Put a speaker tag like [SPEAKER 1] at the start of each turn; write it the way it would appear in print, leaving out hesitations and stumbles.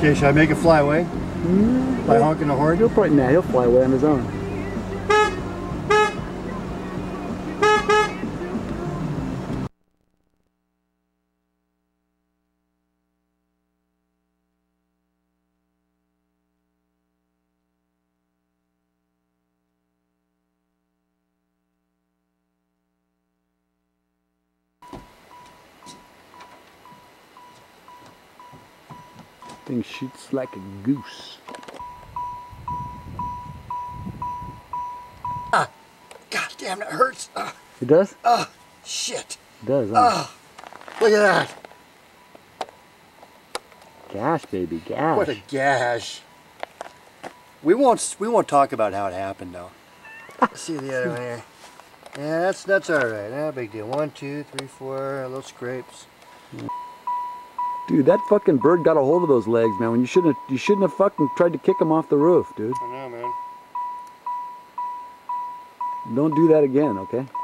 [SPEAKER 1] Okay, should I make it fly away? By honking the horn?
[SPEAKER 2] He'll probably, nah, he'll fly away on his own. Thing shoots like a goose.
[SPEAKER 1] Ah! God damn, it hurts!
[SPEAKER 2] It does?
[SPEAKER 1] Shit!
[SPEAKER 2] It does, huh?
[SPEAKER 1] Look at that!
[SPEAKER 2] Gash, baby, gash.
[SPEAKER 1] What a gash! We won't talk about how it happened though. Let's see the other one here. Yeah, that's all right. No big deal. 1, 2, 3, 4 little scrapes.
[SPEAKER 2] Dude, that fucking bird got a hold of those legs, man. When you shouldn't have fucking tried to kick him off the roof, dude.
[SPEAKER 1] I know, man.
[SPEAKER 2] Don't do that again, okay?